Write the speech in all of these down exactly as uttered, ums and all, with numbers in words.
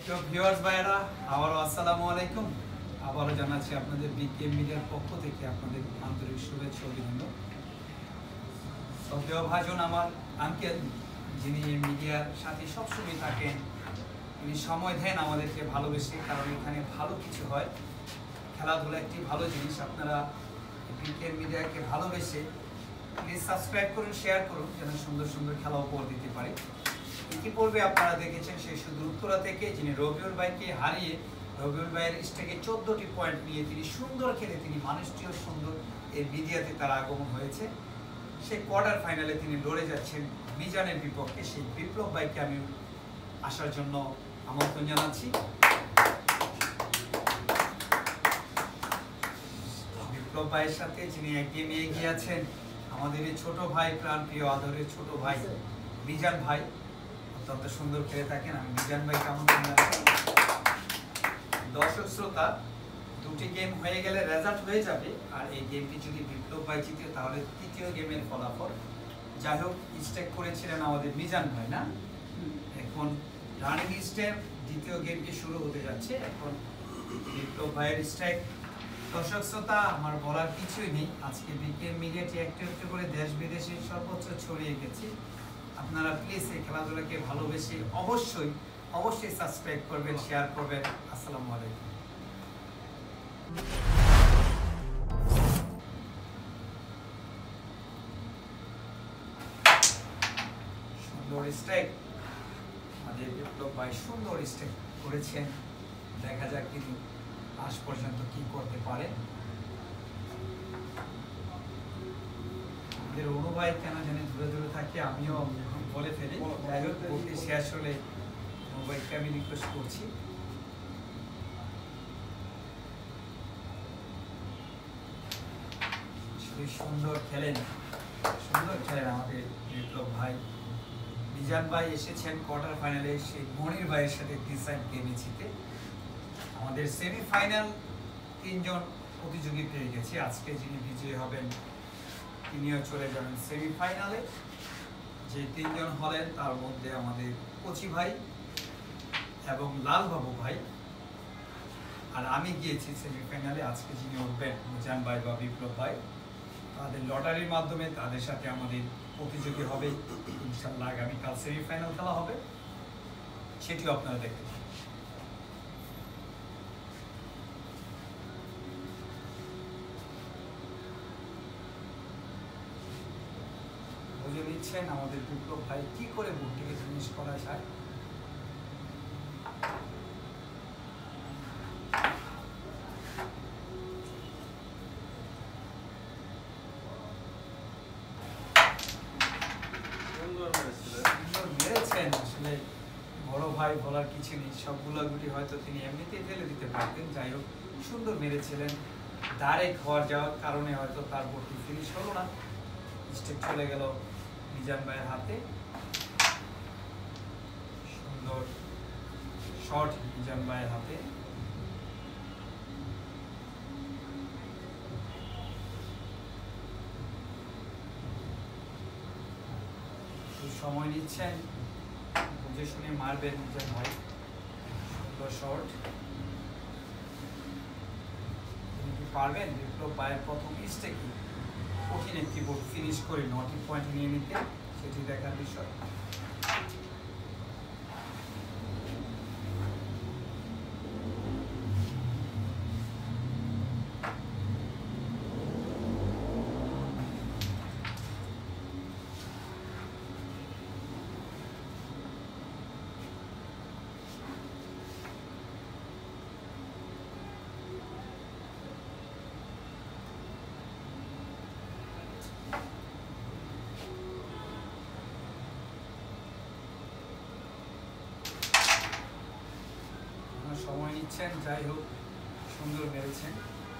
প্রিয় ভিউয়ার্স ভাইরা, আবারও আসসালামু আলাইকুম। আবারও জানাচ্ছি আপনাদের বিকে মিডিয়ার পক্ষ থেকে আপনাদের আন্তরিক শুভেচ্ছা ও অভিনন্দন। তো প্রিয় ভাইজন, আমার আঙ্কেল যিনি মিডিয়ার সাথে সবসময় থাকেন, তিনি সময় দেন আমাদেরকে ভালোবেসে, কারণ এখানে ভালো কিছু হয়। খেলাধুলা একটি ভালো জিনিস। আপনারা বিকে মিডিয়াকে ভালোবেসে প্লিজ সাবস্ক্রাইব করুন, শেয়ার করুন, যেন সুন্দর সুন্দর খেলা উপহার দিতে পারে। ইতিপূর্বে আপনারা দেখেছেন সেই শুধু উত্তরা থেকে যিনি রবিউল ভাইকে হারিয়ে রবিউল ভাইয়ের স্টেকে চোদ্দটি পয়েন্ট নিয়ে তিনি সুন্দর খেলে তিনি মানুষটিও সুন্দর এই মিডিয়াতে তার আগমন হয়েছে। সেই কোয়ার্টার ফাইনালে তিনি লড়ে যাচ্ছেন মিজানের বিপক্ষে। সেই বিপ্লব ভাইকে আমি আসার জন্য আমন্ত্রণ জানাচ্ছি। বিপ্লব ভাইয়ের সাথে যিনি এক গেমে এগিয়ে আছেন আমাদের এই ছোট ভাই, প্রাণ প্রিয় আদরের ছোট ভাই মিজান ভাই, অত্যন্ত সুন্দর খেলে থাকেন। আমি মিজান ভাইকে আমন্ত্রণ জানাচ্ছি। দর্শক শ্রোতা, দুটি গেম হয়ে গেলে রেজাল্ট হয়ে যাবে, আর এই গেমটি যদি বিপ্লব ভাই জিতে তাহলে তৃতীয় গেমের ফলাফল। যাই হোক, স্টেক করেছিলেন আমাদের মিজান ভাই, না? এখন রানিং স্টেপ, দ্বিতীয় গেমটি শুরু হতে যাচ্ছে। এখন বিপ্লব ভাইয়ের স্ট্রাইক। দর্শক শ্রোতা, আমার বলার কিছুই নেই। আজকে বিকে মিডিয়াটি একটু একটু করে দেশ বিদেশে সর্বোচ্চ ছড়িয়ে গেছে। আপনারা প্লিজ এই খেলাধুলাকে ভালোবেসে অবশ্যই অবশ্যই সাবস্ক্রাইব করবেন, শেয়ার করবেন। আসসালামু আলাইকুম। সুন্দর স্ট্রাইক, আমাদের বিপ্লব ভাই সুন্দর স্ট্রাইক করেছেন। দেখা যাক তিনি আজ পর্যন্ত কি করতে পারেন। আমাদের অনু ভাই কেন জানি দূরে দূরে থাকে, আমিও বলে ফেলি। যাই হোক, বলতে শেষ হলে অনু ভাইকে আমি রিকোয়েস্ট করছি। সুন্দর খেলেন, সুন্দর খেলেন আমাদের বিপ্লব ভাই। মিজান ভাই এসেছেন কোয়ার্টার ফাইনালে সেই মনির ভাইয়ের সাথে ডিসাইড গেমে জিতে। আমাদের সেমিফাইনাল তিনজন প্রতিযোগী পেয়ে গেছে। আজকে যিনি বিজয়ী হবেন তিনিও চলে যাবেন সেমিফাইনালে। যে তিনজন হলেন তার মধ্যে আমাদের কচি ভাই এবং লালবাবু ভাই, আর আমি গিয়েছি সেমিফাইনালে। আজকে যিনি উঠবেন মিজান ভাই বা বিপ্লব ভাই, তাদের লটারির মাধ্যমে তাদের সাথে আমাদের প্রতিযোগী হবে ইনশাল্লাহ। আগামীকাল সেমিফাইনাল খেলা হবে, সেটিও আপনারা দেখতে পাবেন। বুঝে নিচ্ছেন আমাদের বিপ্লব ভাই কি করে বুটটিকে ফিনিশ করা যায়। মেরেছেন, আসলে বড় ভাই বলার কিছু নেই। সবগুলো গুটি হয়তো তিনি এমনিতেই ফেলে দিতে পারতেন। যাই হোক, সুন্দর মেরেছিলেন। ডাইরেক্ট হওয়ার যাওয়ার কারণে হয়তো তার বুটটি ফিনিশ হলো না। স্টেপ চলে গেল মিজান ভাইয়ের হাতে। সুন্দর শট মিজান ভাইয়ের হাতে। সময় নিচ্ছেন, বুঝে শুনে মারবেন মিজান ভাই। সুন্দর শট। তিনি কি পারবেন বিপ্লব ভাইয়ের প্রথম স্টেকে কঠিন একটি বোট ফিনিশ করে নটি পয়েন্ট নিয়ে নিতে? সেটি দেখার বিষয়। সময় নিচ্ছেন, যাই হোক সুন্দর মেরেছেন।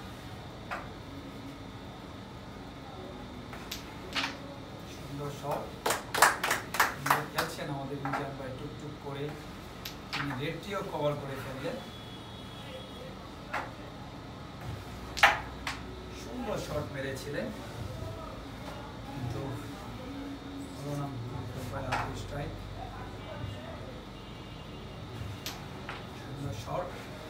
সুন্দর শট খেলছেন আমাদের মিজান ভাই। টুকটুক করে তিনি রেডটিও কভার করে ফেললেন। সুন্দর শট মেরেছিলেন, কিন্তু স্ট্রাইক। শর্ট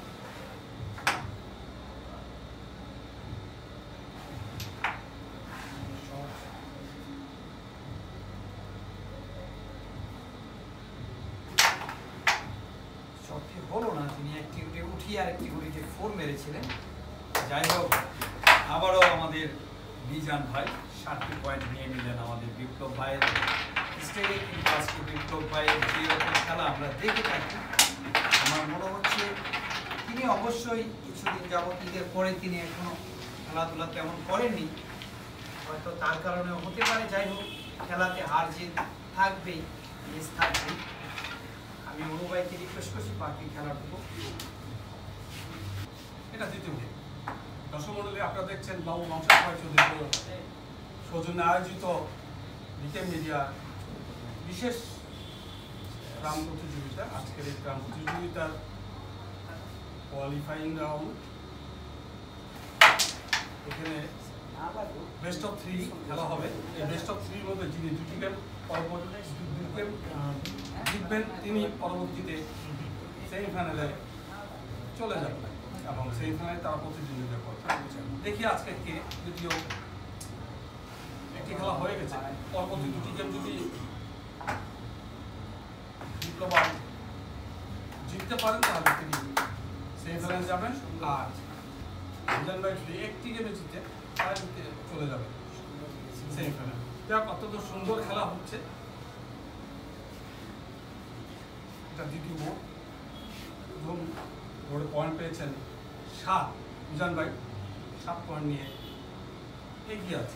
শর্টটি হলো না, তিনি একটি গুটি উঠিয়ে আর একটি গুটিকে ফোর মেরেছিলেন। যাই হোক, আবারও আমাদের বিজান ভাই সাতটি পয়েন্ট নিয়ে নিলেন আমাদের বিপ্লব ভাইয়ের স্টেজে। কিন্তু আজকে বিপ্লব ভাইয়ের যেরকম খেলা আমরা দেখে থাকি, আমার মনে হচ্ছে তিনি অবশ্যই কিছুদিন যাবত ঈদের পরে তিনি এখনো খেলাধুলা তেমন করেননি, হয়তো তার কারণেও হতে পারে। যাই হোক, খেলাতে হার জিত থাকবেই, মিস থাকবেই। আমি অনু ভাইকে রিকোয়েস্ট করছি বাকি খেলাটুকু। এটা দ্বিতীয় গেম। দর্শক মণ্ডলী, আপনারা দেখছেন বাবু মাংসা চৌধুরী সৌজন্যে আয়োজিত বিকেএম মিডিয়া বিশেষ গ্রাম প্রতিযোগিতা। আজকের এই গ্রাম প্রতিযোগিতার কোয়ালিফাইং রাউন্ড। এখানে বেস্ট অফ থ্রি খেলা হবে। এই বেস্ট অফ থ্রির মধ্যে যিনি দুটি গেম পরবর্তী গেম জিতবেন তিনি পরবর্তীতে সেমিফাইনালে চলে যাবেন এবং সেমিফাইনালে তারা প্রতিদ্বন্দ্বিতা করবে। দেখি আজকে কে দ্বিতীয় একটি খেলা হয়ে গেছে, পরবর্তী দুটি গেম যদি বিপ্লব জিততে পারেন তাহলে তিনি সেমিফাইনালে যাবেন, আর বিজান ভাই যদি একটি গেমে জিতে তারা জিতে চলে যাবে সেমিফাইনালে। যাক, অত্যন্ত সুন্দর খেলা হচ্ছে। এটা দ্বিতীয় বোর্ড, প্রথম বোর্ডে পয়েন্ট পেয়েছেন সাত, বিজান ভাই সাত পয়েন্ট নিয়ে এগিয়ে আছে।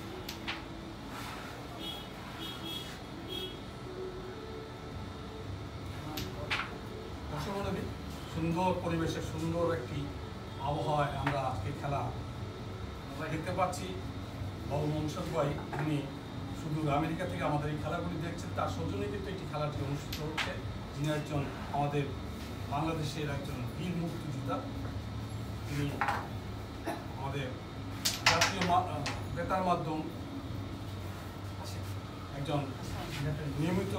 সুন্দর পরিবেশে সুন্দর একটি আবহাওয়ায় আমরা আজকে খেলা দেখতে পাচ্ছি। বাবু মনসুর ভাই তিনি শুধু আমেরিকা থেকে আমাদের এই খেলাগুলি দেখছেন, তার সৌজন্যে কিন্তু একটি খেলাটি অনুষ্ঠিত হচ্ছে। যিনি একজন আমাদের বাংলাদেশের একজন বীর মুক্তিযোদ্ধা, তিনি আমাদের জাতীয় বেতার মাধ্যম একজন নিয়মিত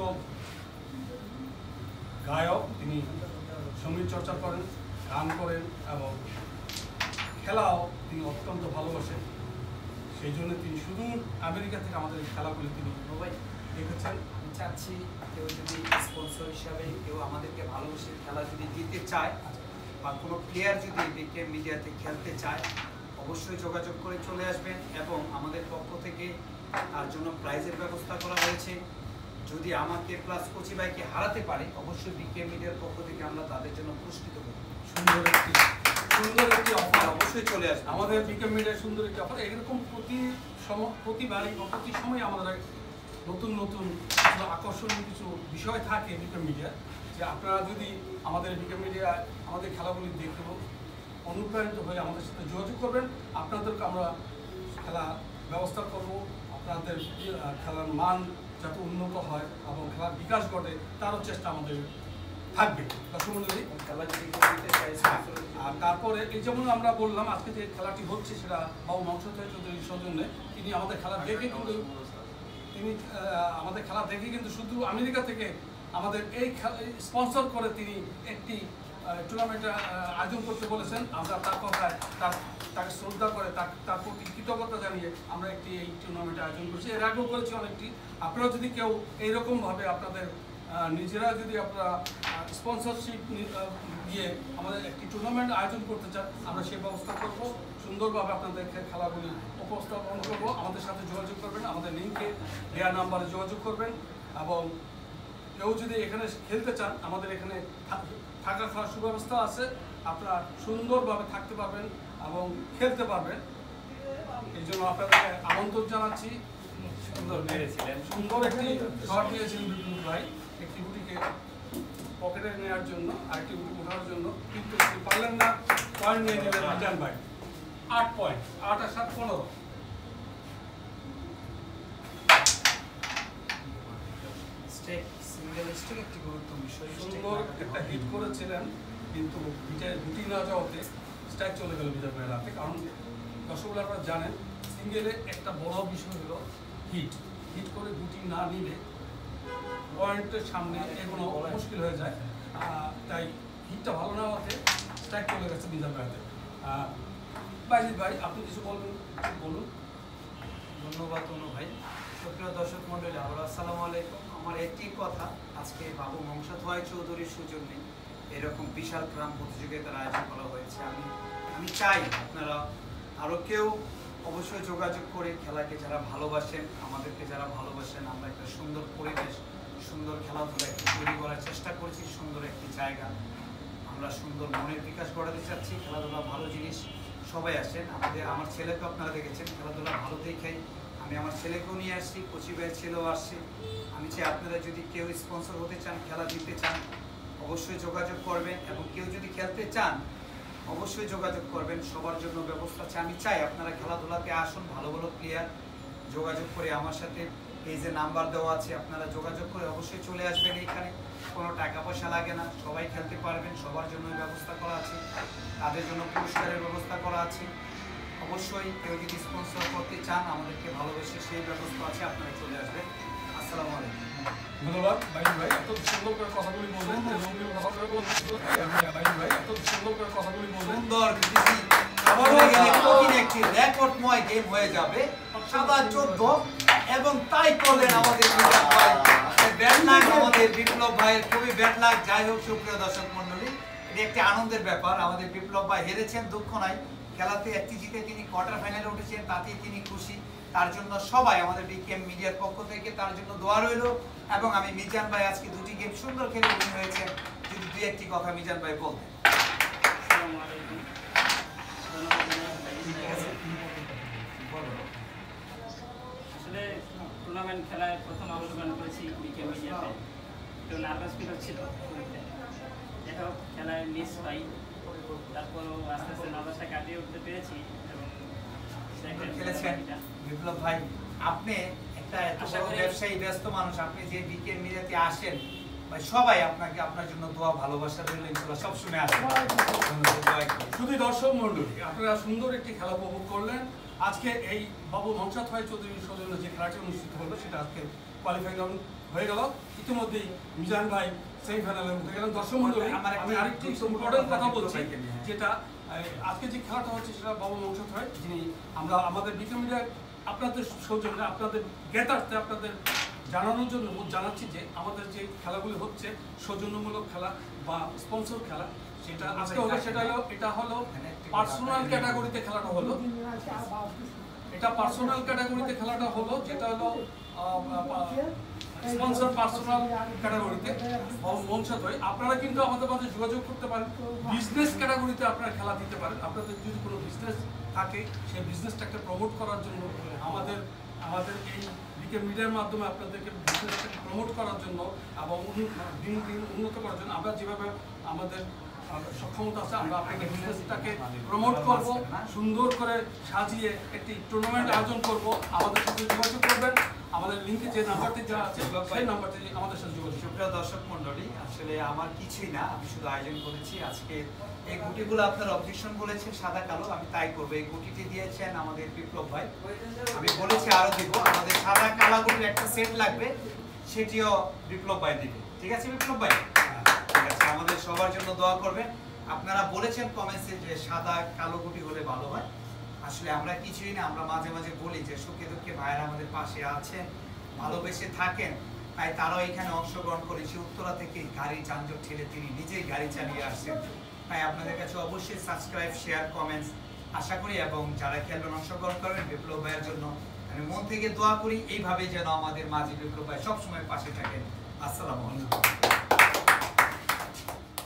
গায়ক। তিনি সঙ্গীত চর্চা করেন, গান করেন এবং খেলাও তিনি অত্যন্ত ভালোবাসেন। সেই জন্য তিনি শুধু আমেরিকা থেকে আমাদের খেলাগুলি তিনি দেখেছেন। আমি চাচ্ছি কেউ যদি স্পন্সর হিসাবে কেউ আমাদেরকে ভালোবেসে খেলা যদি দিতে চায় বা কোনো প্লেয়ার যদি বিকেএম মিডিয়াতে খেলতে চায়, অবশ্যই যোগাযোগ করে চলে আসবেন এবং আমাদের পক্ষ থেকে তার জন্য প্রাইজের ব্যবস্থা করা হয়েছে। যদি আমাকে প্লাস কোচি ভাইকে হারাতে পারে, অবশ্যই বিকেএম মিডিয়ার পক্ষ থেকে আমরা তাদের জন্য পুরস্কৃত করব। সুন্দর একটি সুন্দর একটি অফার অবশ্যই চলে আসবে আমাদের বিকেএম মিডিয়ার সুন্দর একটি অফার। এরকম প্রতি প্রতিবারই প্রতি সময় আমাদের নতুন নতুন আকর্ষণীয় কিছু বিষয় থাকে বিকেএম মিডিয়া, যে আপনারা যদি আমাদের বিকেএম মিডিয়া আমাদের খেলাগুলি দেখতে অনুপ্রাণিত হয়ে আমাদের সাথে যোগাযোগ করবেন, আপনাদেরকে আমরা খেলা ব্যবস্থা করব। আপনাদের খেলার মান যাতে উন্নত হয় এবং খেলার বিকাশ ঘটে তারও চেষ্টা আমাদের থাকবে। দর্শক মণ্ডলী, আর তারপরে এই যেমন আমরা বললাম আজকে যে খেলাটি হচ্ছে সেটা বাবু মাংসা চৌধুরীর সৌজন্যে। তিনি আমাদের খেলা দেখে কিন্তু তিনি আমাদের খেলা দেখে কিন্তু শুধু আমেরিকা থেকে আমাদের এই স্পন্সর করে তিনি একটি টুর্নামেন্টের আয়োজন করতে বলেছেন। আমরা তার কথায় তার তাকে শ্রদ্ধা করে তার তার প্রতি কৃতজ্ঞতা জানিয়ে আমরা একটি এই টুর্নামেন্ট আয়োজন করছি। এর আগেও করেছি অনেকটি। আপনারা যদি কেউ এইরকমভাবে আপনাদের নিজেরা যদি আপনারা স্পন্সরশিপ দিয়ে আমাদের একটি টুর্নামেন্ট আয়োজন করতে চান, আমরা সেই ব্যবস্থা করব। সুন্দরভাবে আপনাদের খেলাগুলি উপস্থাপন করব। আমাদের সাথে যোগাযোগ করবেন, আমাদের লিঙ্কে দেওয়া নাম্বারে যোগাযোগ করবেন। এবং কেউ যদি এখানে খেলতে চান, আমাদের এখানে থাকা খাওয়ার সুব্যবস্থা আছে। আপনারা সুন্দরভাবে থাকতে পারবেন এবং খেলতে পারবেন। এই জন্য আপনাদেরকে আমন্ত্রণ জানাচ্ছি। সুন্দর মেরেছিলেন, সুন্দর একটি শট নিয়েছিলেন বিপ্লব ভাই, একটি গুটিকে পকেটে নেওয়ার জন্য, আরেকটি গুটি ওঠার জন্য, কিন্তু পারলেন না। পয়েন্ট নিয়ে নিলেন বিজান ভাই, আট পয়েন্ট, আট আর সাত পনেরো। একটি গুরুত্বপূর্ণ বিষয়, সুন্দর একটা হিট করেছিলেন, কিন্তু গুটি না যাওয়াতে স্ট্রাইক চলে গেল বিজান ভাইয়ের হাতে। কারণ দর্শকরা আপনারা জানেন, সিঙ্গেলে একটা বড় বিষয় হলো হিট। হিট করে গুটি না নিলে পয়েন্টের সামনে এগোনো মুশকিল হয়ে যায়। তাই হিটটা ভালো না হতে স্ট্রাইক চলে গেছে মিজান ভাইতে। বাইজিদ ভাই আপনি কিছু বলবেন, বলুন। ধন্যবাদ অনু ভাই। সুপ্রিয় দর্শক মন্ডলী, আবার আসসালামু আলাইকুম। আমার একটি কথা, আজকে বাবু মংসাদ ভাই চৌধুরীর সৌজন্যে এরকম বিশাল ক্রাম প্রতিযোগিতার আয়োজন করা হয়েছে। আমি আমি চাই আপনারা আরও কেউ অবশ্যই যোগাযোগ করে খেলাকে যারা ভালোবাসেন, আমাদেরকে যারা ভালোবাসেন, আমরা একটা সুন্দর পরিবেশ, সুন্দর খেলাধুলা একটু তৈরি করার চেষ্টা করছি, সুন্দর একটি জায়গা, আমরা সুন্দর মনের বিকাশ গড়াতে চাচ্ছি। খেলাধুলা ভালো জিনিস, সবাই আসেন। আমাদের আমার ছেলেকে আপনারা দেখেছেন খেলাধুলা ভালো দেখেই আমি আমার ছেলেকেও নিয়ে আসছি, কচি ভাইয়ের ছেলেও আসছে। আমি চাই আপনারা যদি কেউ স্পন্সর হতে চান, খেলা দিতে চান, অবশ্যই যোগাযোগ করবেন, এবং কেউ যদি খেলতে চান অবশ্যই যোগাযোগ করবেন। সবার জন্য ব্যবস্থা আছে। আমি চাই আপনারা খেলাধুলাতে আসুন, ভালো ভালো প্লেয়ার যোগাযোগ করে আমার সাথে, এই যে নাম্বার দেওয়া আছে আপনারা যোগাযোগ করে অবশ্যই চলে আসবেন। এইখানে কোনো টাকা পয়সা লাগে না, সবাই খেলতে পারবেন, সবার জন্য ব্যবস্থা করা আছে, তাদের জন্য পুরস্কারের ব্যবস্থা করা আছে। অবশ্যই কেউ যদি স্পন্সর করতে চান, আমাদেরকে ভালোবেসে সেই ব্যবস্থা আছে, আপনারা চলে আসবেন। আসসালামু আলাইকুম। ধন্যবাদ বাইজিদ ভাই, এত সুন্দর করে কথাগুলি বললেন। বাইজিদ ভাই এত সুন্দর করে কথাগুলি বললেন। সুন্দর একটি রেকর্ডময় গেম হয়ে যাবে, সাদা চোদ্দ, এবং তাই করলেন আমাদের বিপ্লব ভাই। ব্যাড লাক আমাদের বিপ্লব ভাইয়ের, খুবই ব্যাড লাক। যাই হোক সুপ্রিয় দর্শক মন্ডলী, এটি একটি আনন্দের ব্যাপার। আমাদের বিপ্লব ভাই হেরেছেন, দুঃখ নাই, খেলাতে একটি জিতে তিনি কোয়ার্টার ফাইনালে উঠেছেন, তাতেই তিনি খুশি। তার জন্য সবাই আমাদের বিকেএম মিডিয়ার পক্ষ থেকে তার জন্য দোয়া রইল। এবং আমি মিজান ভাই আজকে দুটি গেম সুন্দর খেলে উইন হয়েছেন, যদি দুই একটি কথা মিজান ভাই বলতেন। আসলে টুর্নামেন্ট খেলায় প্রথম অংশগ্রহণ করেছি বিকেএম মিডিয়াতে, একটু নার্ভাস ফিল হচ্ছিল। যাই হোক খেলায় মিস পাই, তারপরও আস্তে আস্তে নার্ভাসটা কাটিয়ে উঠতে পেরেছি এবং খেলেছেন। বিপ্লব ভাই, আপনি একটা এত বড় ব্যবসায়ী, ব্যস্ত মানুষ, আপনি যে বিকেএম মিডিয়াতে আসেন, ভাই সবাই আপনাকে, আপনার জন্য দোয়া ভালোবাসা রইল, ইনশাআল্লাহ সবসময় আসবেন। শুধু দর্শক মন্ডলী, আপনারা সুন্দর একটি খেলা উপভোগ করলেন। আজকে এই বাবু মংসাদ ভাই চৌধুরীর সৌজন্যে যে খেলাটি অনুষ্ঠিত হলো সেটা আজকে কোয়ালিফাই হয়ে গেল। ইতিমধ্যেই মিজান ভাই সেমিফাইনালে উঠে গেলেন। দর্শক মন্ডলী, আমি আরেকটি ইম্পর্টেন্ট কথা বলছি, যেটা আজকে যে খেলাটা হচ্ছে সেটা বাবু মংসাদ ভাই, যিনি আমরা আমাদের বিকেএম মিডিয়া আপনাদের সৌজন্যে, আপনাদের জ্ঞাতার্থে, আপনাদের জানানোর জন্য জানাচ্ছি যে আমাদের যে খেলাগুলি হচ্ছে সৌজন্যমূলক খেলা বা স্পন্সর খেলা, সেটা আজকে হলো, সেটা হলো, এটা হলো পার্সোনাল ক্যাটাগরিতে খেলাটা হলো, এটা পার্সোনাল ক্যাটাগরিতে খেলাটা হলো, যেটা হলো স্পন্সর পার্সোনাল ক্যাটাগরিতে মংসাদ ভাই। আপনারা কিন্তু আমাদের মাঝে যোগাযোগ করতে পারেন, বিজনেস ক্যাটাগরিতে আপনারা খেলা দিতে পারেন। আপনাদের যদি কোনো বিজনেস থাকে, সেই বিজনেসটাকে প্রমোট করার জন্য আমাদের আমাদের এই বিকেএম মিডিয়ার মাধ্যমে আপনাদেরকে বিজনেসটাকে প্রমোট করার জন্য এবং দিন দিন উন্নত করার জন্য আমরা যেভাবে আমাদের সক্ষমতা আছে, আমরা আপনাদের বিজনেসটাকে প্রমোট করব, সুন্দর করে সাজিয়ে একটি টুর্নামেন্ট আয়োজন করব। আমাদের সাথে যোগাযোগ করবেন, আমাদের লিঙ্কে যে নাম্বারটি দেওয়া আছে সেই নাম্বারটি আমাদের সাথে যোগাযোগ। সুপ্রিয় দর্শক মন্ডলী, আসলে আমার কিছুই না, আমি শুধু আয়োজন করেছি। আজকে এই গুটিগুলো আপনার অবজেকশন বলেছেন সাদা কালো, আমি তাই করবো। এই গুটিটি দিয়েছেন আমাদের বিপ্লব ভাই, আমি বলেছি আরো দিব। আমাদের সাদা কালা গুটির একটা সেট লাগবে, সেটিও বিপ্লব ভাই দিবে। ঠিক আছে বিপ্লব ভাই? ঠিক আছে, আমাদের সবার জন্য দোয়া করবেন। আপনারা বলেছেন কমেন্টসে যে সাদা কালো গুটি হলে ভালো হয়। আসলে আমরা কিছুই না, আমরা মাঝে মাঝে বলি যে সুখে দুঃখে ভাইয়েরা আমাদের পাশে আছেন, ভালোবেসে থাকেন, তাই তারাও এখানে অংশগ্রহণ করেছে। উত্তরা থেকে গাড়ি যানজট ঠেলে তিনি নিজেই গাড়ি চালিয়ে আসছেন। তাই আপনাদের কাছে অবশ্যই সাবস্ক্রাইব, শেয়ার, কমেন্টস আশা করি, এবং যারা খেলবেন অংশগ্রহণ করবেন বিপ্লব ভাইয়ের জন্য আমি মন থেকে দোয়া করি, এইভাবে যেন আমাদের মাঝে বিপ্লব ভাই সবসময় পাশে থাকেন। আসসালামু আলাইকুম।